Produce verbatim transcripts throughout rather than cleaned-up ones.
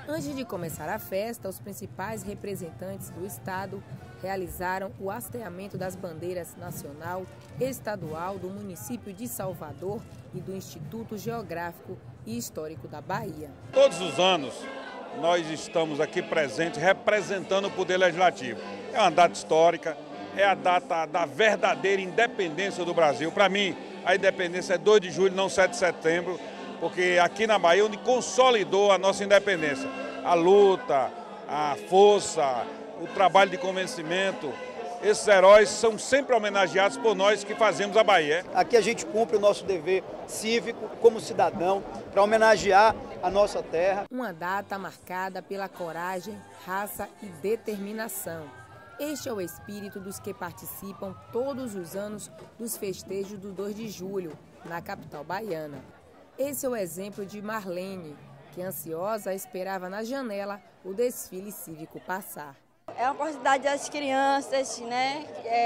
Antes de começar a festa, os principais representantes do estado realizaram o hasteamento das bandeiras nacional, estadual, do município de Salvador e do Instituto Geográfico e Histórico da Bahia. Todos os anos nós estamos aqui presentes representando o Poder Legislativo. É uma data histórica, é a data da verdadeira independência do Brasil. Para mim, a independência é dois de julho, não sete de setembro, porque aqui na Bahia onde consolidou a nossa independência. A luta, a força, o trabalho de convencimento, esses heróis são sempre homenageados por nós que fazemos a Bahia. Aqui a gente cumpre o nosso dever cívico como cidadão para homenagear a nossa terra. Uma data marcada pela coragem, raça e determinação. Este é o espírito dos que participam todos os anos dos festejos do dois de julho, na capital baiana. Esse é o exemplo de Marlene, que ansiosa esperava na janela o desfile cívico passar. É uma oportunidade das crianças, né,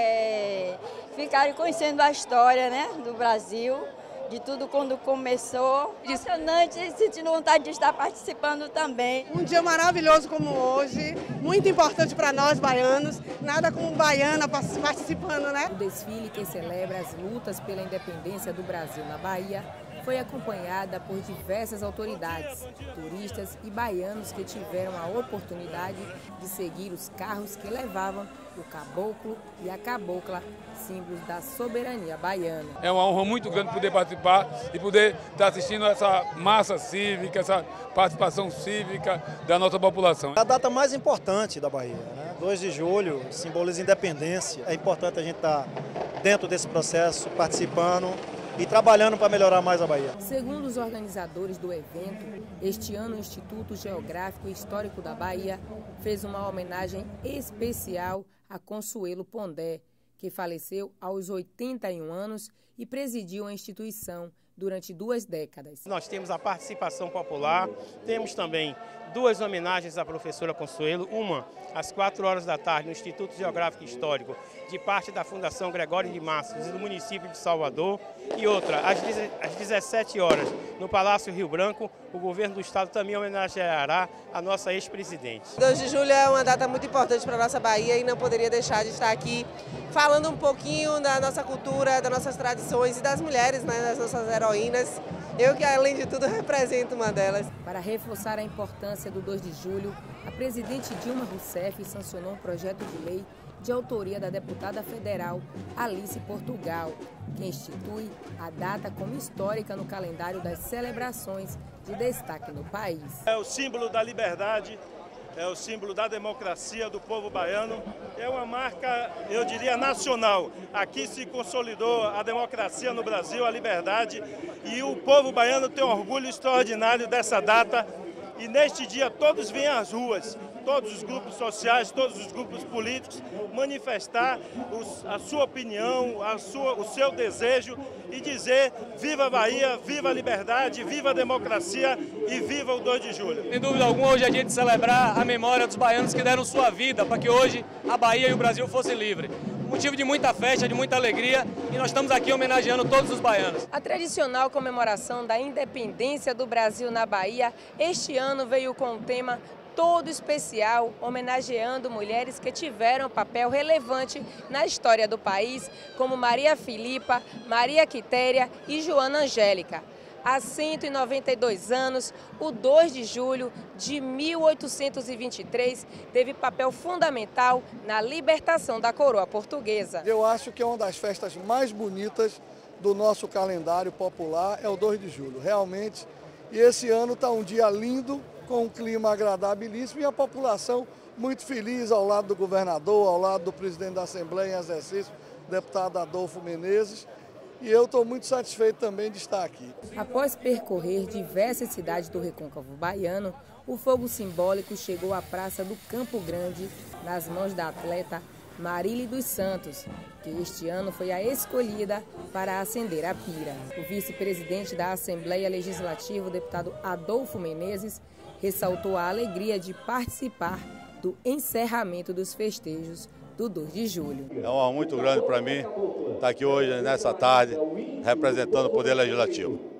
é, ficarem conhecendo a história, né, do Brasil, de tudo quando começou. Impressionante, sentindo vontade de estar participando também. Um dia maravilhoso como hoje, muito importante para nós baianos, nada como baiana participando, né? O desfile que celebra as lutas pela independência do Brasil na Bahia foi acompanhada por diversas autoridades, turistas e baianos que tiveram a oportunidade de seguir os carros que levavam o caboclo e a cabocla, símbolos da soberania baiana. É uma honra muito grande poder participar e poder estar assistindo essa massa cívica, essa participação cívica da nossa população. É a data mais importante da Bahia, né? dois de julho simboliza independência. É importante a gente estar dentro desse processo, participando e trabalhando para melhorar mais a Bahia. Segundo os organizadores do evento, este ano o Instituto Geográfico e Histórico da Bahia fez uma homenagem especial a Consuelo Pondé, que faleceu aos oitenta e um anos e presidiu a instituição durante duas décadas. Nós temos a participação popular, temos também duas homenagens à professora Consuelo, uma às quatro horas da tarde no Instituto Geográfico e Histórico, de parte da Fundação Gregório de Matos e do município de Salvador, e outra às dezessete horas no Palácio Rio Branco. O governo do estado também homenageará a nossa ex-presidente. dois de julho é uma data muito importante para a nossa Bahia e não poderia deixar de estar aqui falando um pouquinho da nossa cultura, das nossas tradições e das mulheres, né, das nossas heroínas. Eu que, além de tudo, represento uma delas. Para reforçar a importância do dois de julho, a presidente Dilma Rousseff sancionou um projeto de lei de autoria da deputada federal Alice Portugal, que institui a data como histórica no calendário das celebrações de destaque no país. É o símbolo da liberdade, é o símbolo da democracia do povo baiano, é uma marca, eu diria, nacional. Aqui se consolidou a democracia no Brasil, a liberdade, e o povo baiano tem um orgulho extraordinário dessa data. E neste dia todos vêm às ruas, todos os grupos sociais, todos os grupos políticos, manifestar os, a sua opinião, a sua, o seu desejo e dizer viva a Bahia, viva a liberdade, viva a democracia e viva o dois de julho. Sem dúvida alguma, hoje é dia de celebrar a memória dos baianos que deram sua vida para que hoje a Bahia e o Brasil fossem livres. Motivo de muita festa, de muita alegria, e nós estamos aqui homenageando todos os baianos. A tradicional comemoração da independência do Brasil na Bahia, este ano veio com um tema todo especial, homenageando mulheres que tiveram papel relevante na história do país, como Maria Filipa, Maria Quitéria e Joana Angélica. Há cento e noventa e dois anos, o dois de julho de mil oitocentos e vinte e três teve papel fundamental na libertação da coroa portuguesa. Eu acho que é uma das festas mais bonitas do nosso calendário popular, é o dois de julho, realmente. E esse ano está um dia lindo, com um clima agradabilíssimo e a população muito feliz ao lado do governador, ao lado do presidente da Assembleia em exercício, deputado Adolfo Menezes. E eu estou muito satisfeito também de estar aqui. Após percorrer diversas cidades do recôncavo baiano, o fogo simbólico chegou à Praça do Campo Grande, nas mãos da atleta Marília dos Santos, que este ano foi a escolhida para acender a pira. O vice-presidente da Assembleia Legislativa, o deputado Adolfo Menezes, ressaltou a alegria de participar do encerramento dos festejos do dois de julho. É uma honra muito grande para mim estar aqui hoje, nessa tarde, representando o Poder Legislativo.